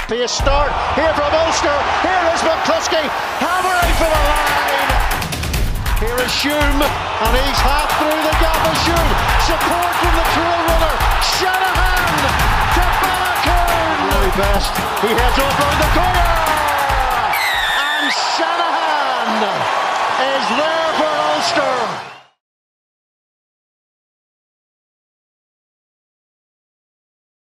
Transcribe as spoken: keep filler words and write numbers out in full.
Be a start here from Ulster. Here is McCluskey hammering for the line. Here is Hume, and he's half through the gap of Hume. Support from the trail runner. Shanahan to Balakoon. Very best. He heads off round the corner.